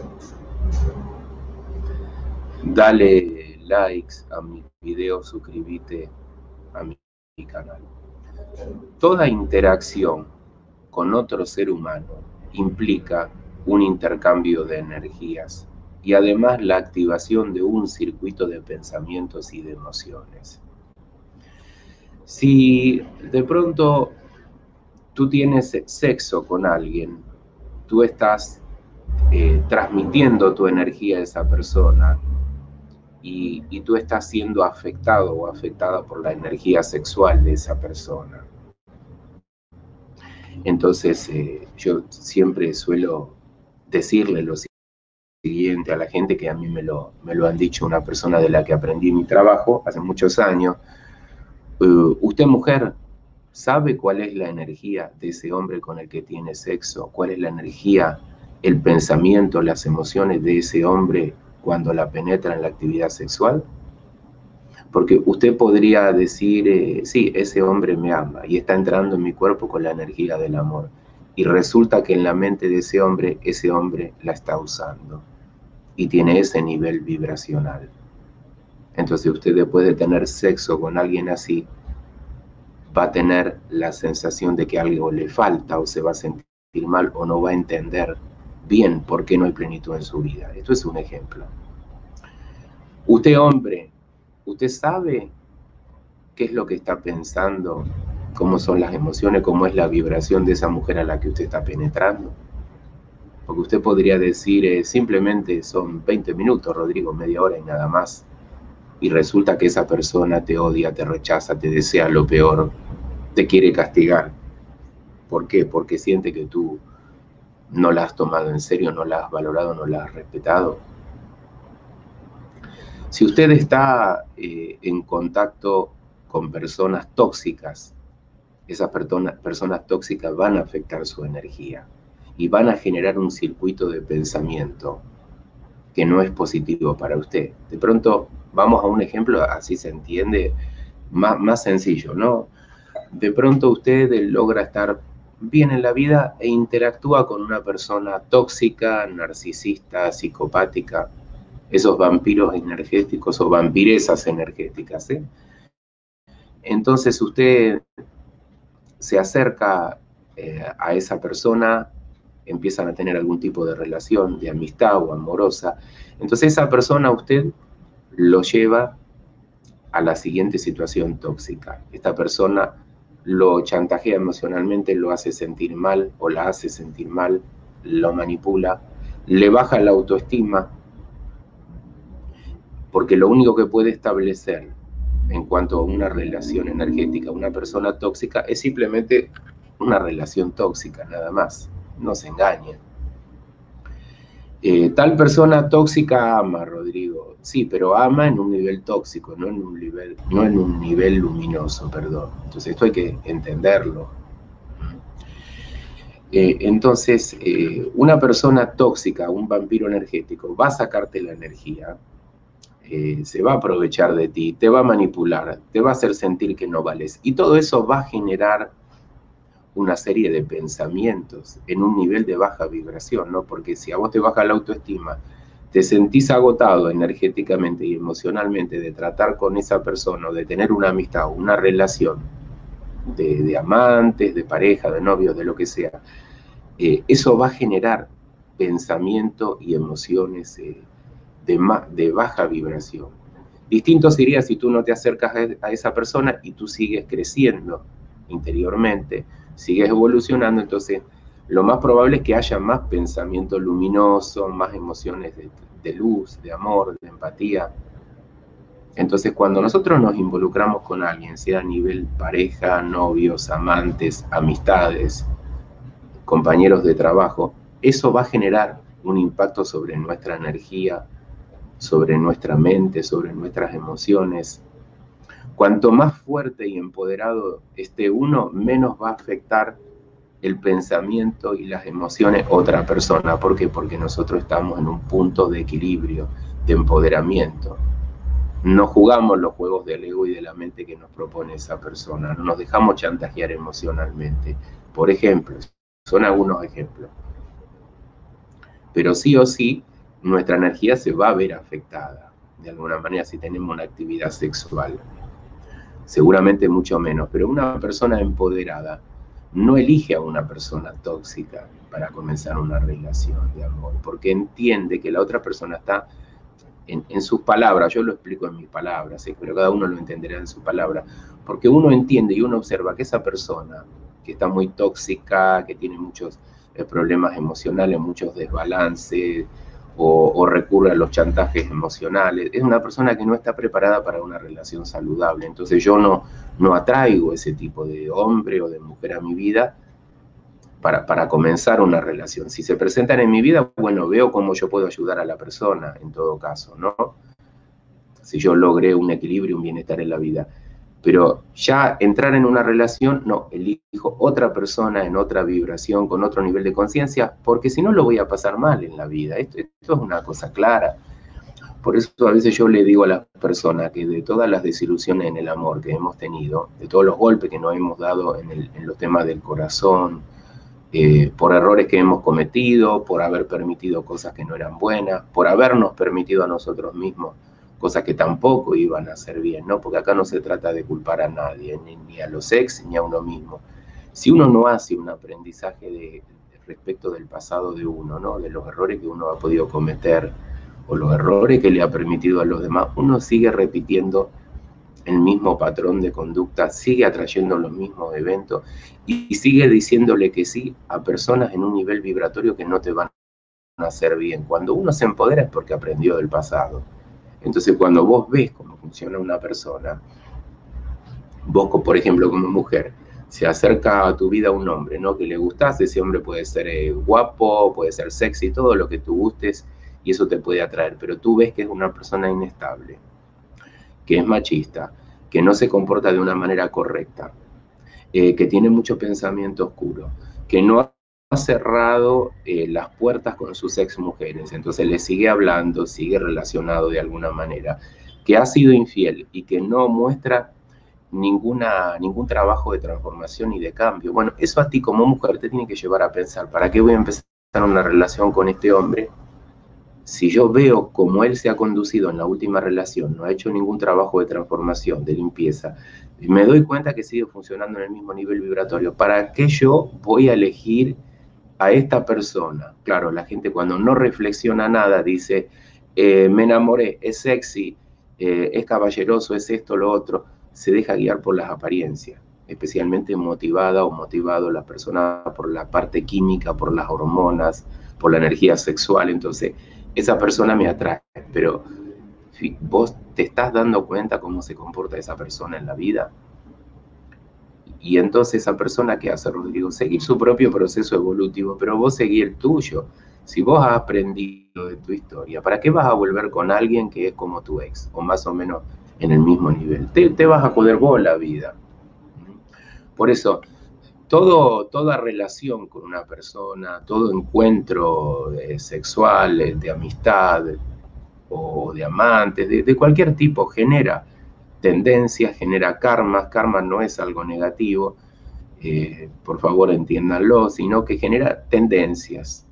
Dale likes a mi video, suscríbete a mi canal. Toda interacción con otro ser humano implica un intercambio de energías y además la activación de un circuito de pensamientos y de emociones. Si de pronto tú tienes sexo con alguien, tú estás transmitiendo tu energía a esa persona y tú estás siendo afectado o afectada por la energía sexual de esa persona. Entonces yo siempre suelo decirle lo siguiente a la gente, que a mí me lo han dicho una persona de la que aprendí mi trabajo hace muchos años. Usted, mujer, ¿sabe cuál es la energía de ese hombre con el que tiene sexo? ¿Cuál es la energía, el pensamiento, las emociones de ese hombre cuando la penetra en la actividad sexual? Porque usted podría decir, sí, ese hombre me ama y está entrando en mi cuerpo con la energía del amor. Y resulta que en la mente de ese hombre la está usando y tiene ese nivel vibracional. Entonces usted, después de tener sexo con alguien así, va a tener la sensación de que algo le falta, o se va a sentir mal, o no va a entender bien por qué no hay plenitud en su vida. Esto es un ejemplo. Usted, hombre, ¿usted sabe qué es lo que está pensando? ¿Cómo son las emociones? ¿Cómo es la vibración de esa mujer a la que usted está penetrando? Porque usted podría decir, simplemente son 20 minutos, Rodrigo, media hora y nada más. Y resulta que esa persona te odia, te rechaza, te desea lo peor, te quiere castigar. ¿Por qué? Porque siente que tú no la has tomado en serio, no la has valorado, no la has respetado. Si usted está en contacto con personas tóxicas, esas personas tóxicas van a afectar su energía y van a generar un circuito de pensamiento que no es positivo para usted. De pronto, vamos a un ejemplo, así se entiende, más sencillo, ¿no? De pronto usted logra estar bien en la vida e interactúa con una persona tóxica, narcisista, psicopática, esos vampiros energéticos o vampiresas energéticas, ¿eh? Entonces usted se acerca a esa persona, empiezan a tener algún tipo de relación de amistad o amorosa. Entonces esa persona usted lo lleva a la siguiente situación tóxica. Esta persona lo chantajea emocionalmente, lo hace sentir mal o la hace sentir mal, lo manipula, le baja la autoestima, porque lo único que puede establecer en cuanto a una relación energética, una persona tóxica, es simplemente una relación tóxica, nada más. No se engañen. Tal persona tóxica ama, Rodrigo. Sí, pero ama en un nivel tóxico, no en un nivel luminoso, perdón. Entonces esto hay que entenderlo. Entonces, una persona tóxica, un vampiro energético, va a sacarte la energía, se va a aprovechar de ti, te va a manipular, te va a hacer sentir que no vales. Y todo eso va a generar una serie de pensamientos en un nivel de baja vibración, ¿no? Porque si a vos te baja la autoestima, te sentís agotado energéticamente y emocionalmente de tratar con esa persona, o de tener una amistad o una relación de amantes, de pareja, de novios, de lo que sea, eso va a generar pensamiento y emociones de baja vibración. Distinto sería si tú no te acercas a esa persona y tú sigues creciendo interiormente, sigues evolucionando. Entonces lo más probable es que haya más pensamiento luminoso, más emociones de luz, de amor, de empatía. Entonces cuando nosotros nos involucramos con alguien, sea a nivel pareja, novios, amantes, amistades, compañeros de trabajo, eso va a generar un impacto sobre nuestra energía, sobre nuestra mente, sobre nuestras emociones. Cuanto más fuerte y empoderado esté uno, menos va a afectar el pensamiento y las emociones otra persona. ¿Por qué? Porque nosotros estamos en un punto de equilibrio, de empoderamiento. No jugamos los juegos del ego y de la mente que nos propone esa persona. No nos dejamos chantajear emocionalmente. Por ejemplo, son algunos ejemplos. Pero sí o sí, nuestra energía se va a ver afectada, de alguna manera, si tenemos una actividad sexual. Seguramente mucho menos, pero una persona empoderada no elige a una persona tóxica para comenzar una relación de amor, porque entiende que la otra persona está en sus palabras, yo lo explico en mis palabras, ¿sí? Pero cada uno lo entenderá en su palabra, porque uno entiende y uno observa que esa persona que está muy tóxica, que tiene muchos problemas emocionales, muchos desbalances, o recurre a los chantajes emocionales, es una persona que no está preparada para una relación saludable. Entonces yo no atraigo ese tipo de hombre o de mujer a mi vida para comenzar una relación. Si se presentan en mi vida, bueno, veo cómo yo puedo ayudar a la persona en todo caso, ¿no? Si yo logré un equilibrio, un bienestar en la vida. Pero ya entrar en una relación, no, elijo otra persona en otra vibración, con otro nivel de conciencia, porque si no lo voy a pasar mal en la vida. Esto es una cosa clara. Por eso a veces yo le digo a las personas que de todas las desilusiones en el amor que hemos tenido, de todos los golpes que nos hemos dado en los temas del corazón, por errores que hemos cometido, por haber permitido cosas que no eran buenas, por habernos permitido a nosotros mismos cosas que tampoco iban a ser bien, ¿no? Porque acá no se trata de culpar a nadie, ni a los ex, ni a uno mismo. Si uno no hace un aprendizaje respecto del pasado de uno, ¿no? De los errores que uno ha podido cometer o los errores que le ha permitido a los demás, uno sigue repitiendo el mismo patrón de conducta, sigue atrayendo los mismos eventos y sigue diciéndole que sí a personas en un nivel vibratorio que no te van a hacer bien. Cuando uno se empodera es porque aprendió del pasado. Entonces, cuando vos ves cómo funciona una persona, vos, por ejemplo, como mujer, se acerca a tu vida un hombre, ¿no? Que le gustás, ese hombre puede ser guapo, puede ser sexy, todo lo que tú gustes, y eso te puede atraer, pero tú ves que es una persona inestable, que es machista, que no se comporta de una manera correcta, que tiene mucho pensamiento oscuro, que no ha cerrado las puertas con sus ex mujeres, entonces le sigue hablando, sigue relacionado de alguna manera, que ha sido infiel y que no muestra ningún trabajo de transformación y de cambio. Bueno, eso a ti como mujer te tiene que llevar a pensar, ¿para qué voy a empezar una relación con este hombre? Si yo veo cómo él se ha conducido en la última relación, no ha hecho ningún trabajo de transformación, de limpieza, y me doy cuenta que sigue funcionando en el mismo nivel vibratorio, ¿para qué yo voy a elegir a esta persona? Claro, la gente cuando no reflexiona nada dice, me enamoré, es sexy, es caballeroso, es esto, lo otro, se deja guiar por las apariencias, especialmente motivada o motivado la persona por la parte química, por las hormonas, por la energía sexual. Entonces esa persona me atrae, pero vos te estás dando cuenta cómo se comporta esa persona en la vida. Y entonces esa persona que hace, Rodrigo, seguir su propio proceso evolutivo, pero vos seguí el tuyo. Si vos has aprendido de tu historia, ¿para qué vas a volver con alguien que es como tu ex, o más o menos en el mismo nivel? Te vas a joder vos la vida. Por eso, toda relación con una persona, todo encuentro sexual, de amistad o de amantes, de cualquier tipo, genera tendencias, genera karmas. Karma no es algo negativo, por favor entiéndanlo, sino que genera tendencias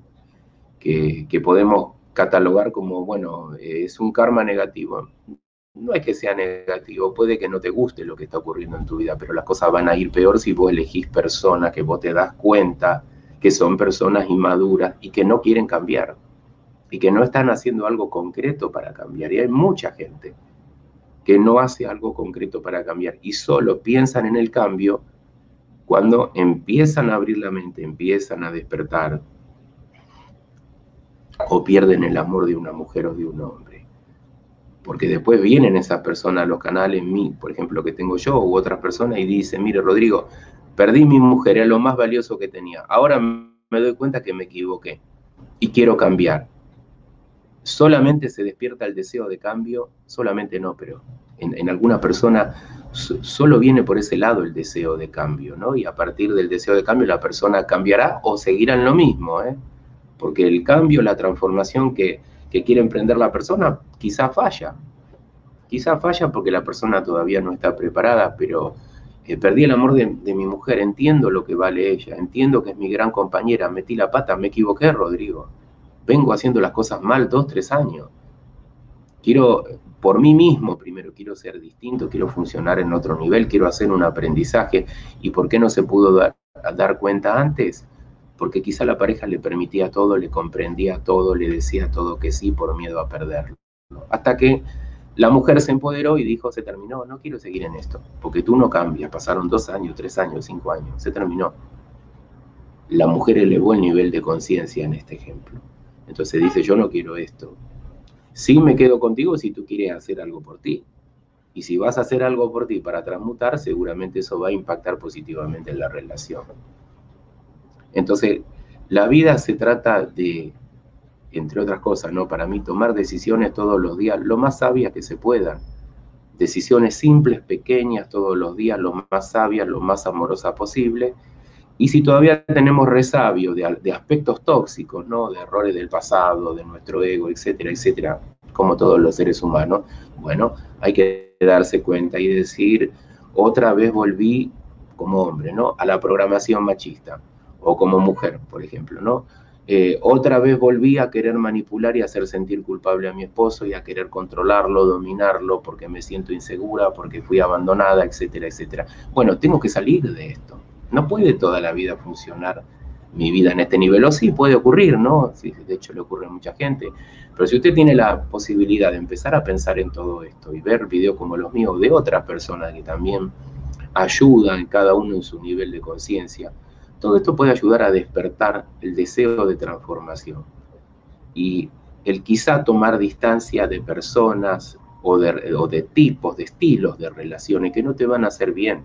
que podemos catalogar como, bueno, es un karma negativo. No es que sea negativo, puede que no te guste lo que está ocurriendo en tu vida, pero las cosas van a ir peor si vos elegís personas que vos te das cuenta que son personas inmaduras y que no quieren cambiar y que no están haciendo algo concreto para cambiar. Y hay mucha gente que no hace algo concreto para cambiar y solo piensan en el cambio cuando empiezan a abrir la mente, empiezan a despertar o pierden el amor de una mujer o de un hombre. Porque después vienen esas personas a los canales, por ejemplo, que tengo yo u otras personas y dicen, mire Rodrigo, perdí mi mujer, era lo más valioso que tenía. Ahora me doy cuenta que me equivoqué y quiero cambiar. Solamente se despierta el deseo de cambio, solamente no, pero en alguna persona solo viene por ese lado el deseo de cambio, ¿no? Y a partir del deseo de cambio la persona cambiará o seguirá en lo mismo, ¿eh? Porque el cambio, la transformación que quiere emprender la persona, quizá falla porque la persona todavía no está preparada, pero perdí el amor de mi mujer, entiendo lo que vale ella, entiendo que es mi gran compañera, metí la pata, me equivoqué, Rodrigo, vengo haciendo las cosas mal 2, 3 años. Quiero, por mí mismo primero, quiero ser distinto, quiero funcionar en otro nivel, quiero hacer un aprendizaje. ¿Y por qué no se pudo dar cuenta antes? Porque quizá la pareja le permitía todo, le comprendía todo, le decía todo que sí por miedo a perderlo. Hasta que la mujer se empoderó y dijo, se terminó, no quiero seguir en esto, porque tú no cambias, pasaron 2 años, 3 años, 5 años, se terminó. La mujer elevó el nivel de conciencia en este ejemplo. Entonces dice, yo no quiero esto. Sí me quedo contigo si tú quieres hacer algo por ti. Y si vas a hacer algo por ti para transmutar, seguramente eso va a impactar positivamente en la relación. Entonces, la vida se trata de, entre otras cosas, ¿no? Para mí, tomar decisiones todos los días, lo más sabias que se puedan. Decisiones simples, pequeñas, todos los días, lo más sabias, lo más amorosas posible. Y si todavía tenemos resabio de aspectos tóxicos, ¿no? De errores del pasado, de nuestro ego, etcétera, etcétera, como todos los seres humanos, bueno, hay que darse cuenta y decir, otra vez volví como hombre, ¿no? A la programación machista, o como mujer, por ejemplo, ¿no? Otra vez volví a querer manipular y hacer sentir culpable a mi esposo y a querer controlarlo, dominarlo, porque me siento insegura, porque fui abandonada, etcétera, etcétera. Bueno, tengo que salir de esto. No puede toda la vida funcionar mi vida en este nivel, o sí puede ocurrir, ¿no? Sí, de hecho le ocurre a mucha gente, pero si usted tiene la posibilidad de empezar a pensar en todo esto y ver videos como los míos de otras personas que también ayudan cada uno en su nivel de conciencia, todo esto puede ayudar a despertar el deseo de transformación y el quizá tomar distancia de personas o de tipos, de estilos de relaciones que no te van a hacer bien.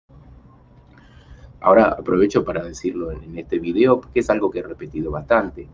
Ahora aprovecho para decirlo en este video, que es algo que he repetido bastante.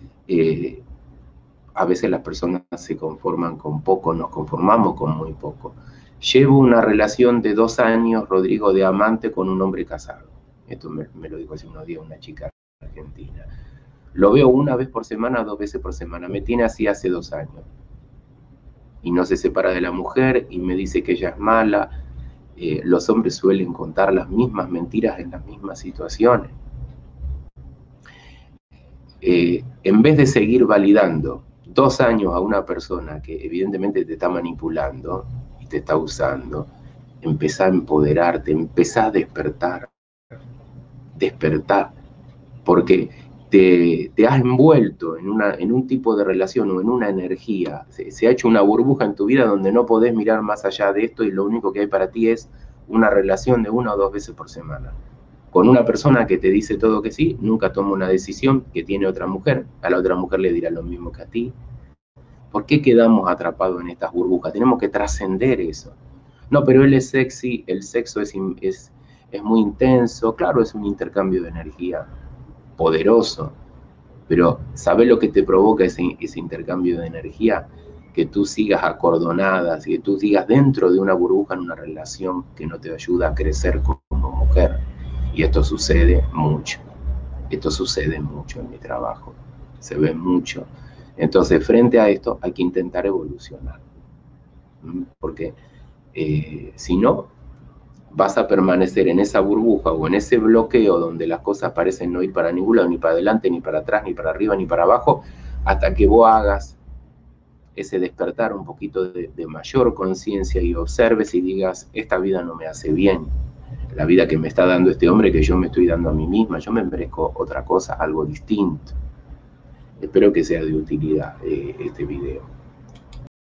A veces las personas se conforman con poco, nos conformamos con muy poco. Llevo una relación de 2 años, Rodrigo, de amante con un hombre casado. Esto me lo dijo hace unos días una chica argentina. Lo veo una vez por semana, 2 veces por semana. Me tiene así hace 2 años. Y no se separa de la mujer y me dice que ella es mala. Los hombres suelen contar las mismas mentiras en las mismas situaciones. En vez de seguir validando 2 años a una persona que evidentemente te está manipulando y te está usando, empezá a empoderarte, empezá a despertar, porque te has envuelto en un tipo de relación o en una energía, se ha hecho una burbuja en tu vida donde no podés mirar más allá de esto y lo único que hay para ti es una relación de 1 o 2 veces por semana. Con una persona que te dice todo que sí, nunca toma una decisión que tiene otra mujer, a la otra mujer le dirá lo mismo que a ti. ¿Por qué quedamos atrapados en estas burbujas? Tenemos que trascender eso. No, pero él es sexy, el sexo es muy intenso, claro, es un intercambio de energía poderoso, pero ¿sabes lo que te provoca ese intercambio de energía? Que tú sigas acordonada, que tú sigas dentro de una burbuja en una relación que no te ayuda a crecer como mujer. Y esto sucede mucho. Esto sucede mucho en mi trabajo. Se ve mucho. Entonces, frente a esto, hay que intentar evolucionar. Porque si no, vas a permanecer en esa burbuja o en ese bloqueo donde las cosas parecen no ir para ningún lado, ni para adelante, ni para atrás, ni para arriba, ni para abajo, hasta que vos hagas ese despertar un poquito de mayor conciencia y observes y digas, esta vida no me hace bien. La vida que me está dando este hombre, que yo me estoy dando a mí misma, yo me merezco otra cosa, algo distinto. Espero que sea de utilidad este video.